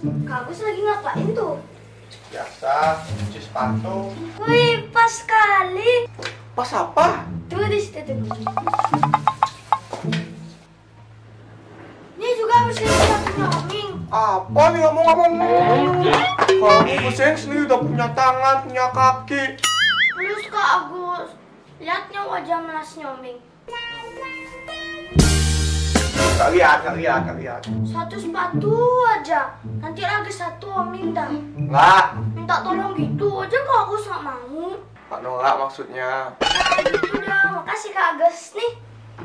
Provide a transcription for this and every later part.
Kak Agus lagi ngapain tuh? Biasa, cuci sepatu. Wih, pas sekali. Pas apa? Tunggu di situ tuh. Ini juga bersihin sepatunya Oming. Apa nih ngomong-ngomong? Kamu bersihin sendiri udah punya tangan, punya kaki. Terus Kak Agus, lihatnya wajah melasnya Oming. Gak lihat. Satu sepatu aja. Nanti lagi satu Oming dah. Nggak. Minta tolong gitu aja Kak Agus gak mau. Pak nolak maksudnya. Nah gitu dah, makasih Kak Agus nih.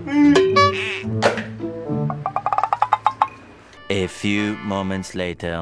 A few moments later.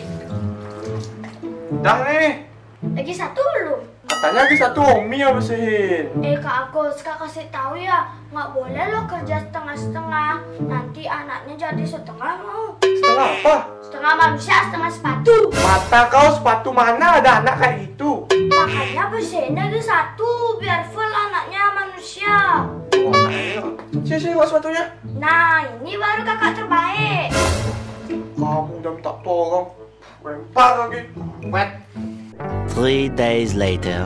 Udah nih. Lagi satu belum? Katanya lagi satu Omi yang bersihin. Kak Agus, Kak kasih tahu ya, nggak boleh lo kerja setengah-setengah. Nanti anaknya jadi setengah mau. Setengah apa? Setengah manusia, setengah sepatu. Mata kau sepatu mana ada anak kayak gitu? Makanya bersihin lagi satu, biar full anaknya manusia. Oh, anaknya. Sini, buat sepatunya. Nah, ini baru kakak terbaik. Kamu udah minta tolong. Lempar lagi. Wet. 3 days later.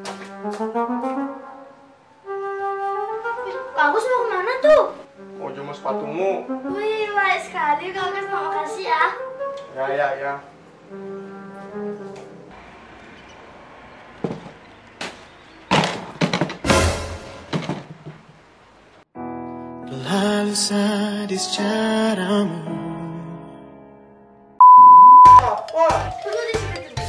Kak Agus mau kemana tuh? Mau jemur sepatumu. Wih, baik sekali Kak Agus, terima kasih ya. Ya. Lalu sadis caramu. Apa? Tunggu di situ dulu.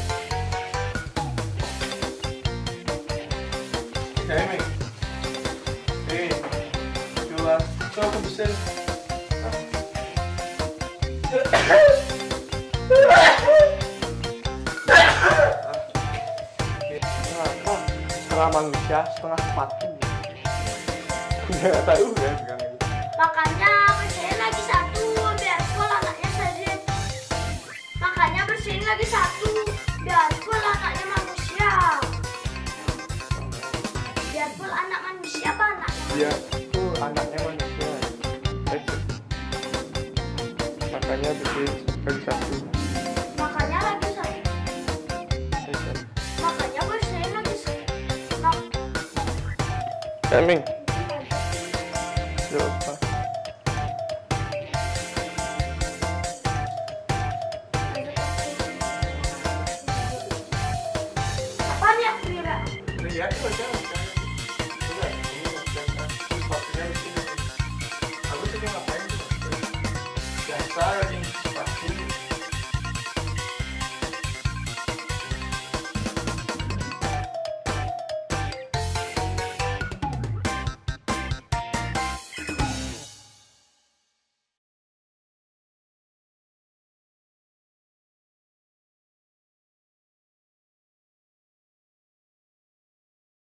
Emi. Coba aku bersihin. Setengah manusia, setengah sepatu. Nggak tahu ya sekarang ini. Makanya bersihin lagi satu, biar full anaknya saja. Makanya bersihin lagi satu, biar full anaknya manusia. Biar full anak manusia apa anaknya? Dia itu anaknya manusia. Makanya bersihin lagi satu. Makanya lagi satu. Makanya bersihin lagi satu. Eming.